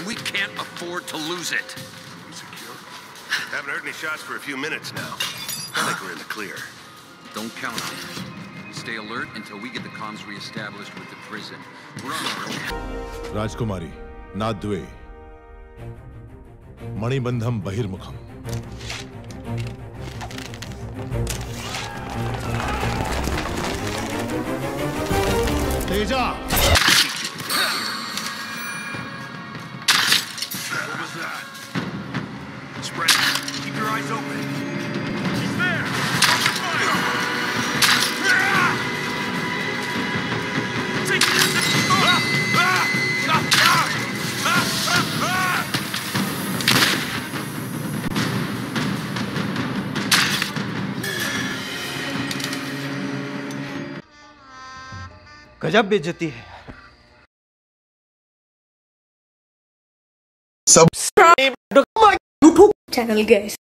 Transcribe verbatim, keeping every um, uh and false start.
We can't afford to lose it. We secure? Haven't heard any shots for a few minutes now. I think we're in the clear. Don't count on it. Stay alert until we get the comms re-established with the prison. We're on our own. Rajkumari, Nadwe. Manibandham Bahirmukham. Teja! What was that? Spread. Keep your eyes open. He's there! Open fire! Take this! Ah! Ah! Ah! Ah! Ah! Ah! गजब बेइज्जती है। Subscribe to my YouTube channel, guys.